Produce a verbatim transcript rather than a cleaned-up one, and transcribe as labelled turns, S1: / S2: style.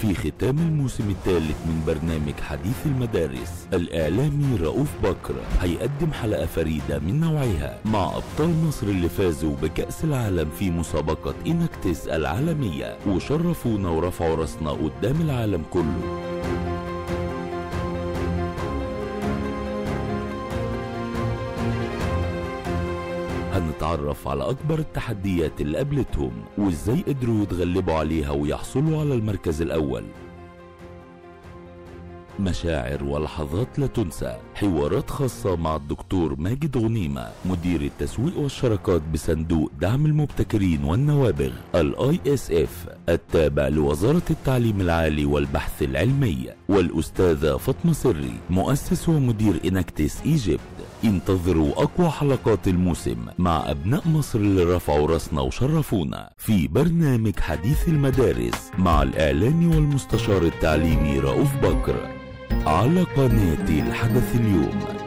S1: في ختام الموسم الثالث من برنامج حديث المدارس، الإعلامي رؤوف بكر هيقدم حلقة فريدة من نوعها مع أبطال مصر اللي فازوا بكأس العالم في مسابقة إنكتس العالمية وشرفونا ورفعوا راسنا قدام العالم كله. هنتعرف على أكبر التحديات اللي قابلتهم وإزاي قدروا يتغلبوا عليها ويحصلوا على المركز الأول. مشاعر ولحظات لا تنسى، حوارات خاصة مع الدكتور ماجد غنيمة مدير التسويق والشراكات بصندوق دعم المبتكرين والنوابغ الاي اس اف التابع لوزارة التعليم العالي والبحث العلمي، والأستاذة فاطمة سري مؤسس ومدير إنكتس ايجيبت. انتظروا أقوى حلقات الموسم مع أبناء مصر اللي رفعوا راسنا وشرفونا في برنامج حديث المدارس مع الإعلامي والمستشار التعليمي رؤوف بكر على قناة الحدث اليوم.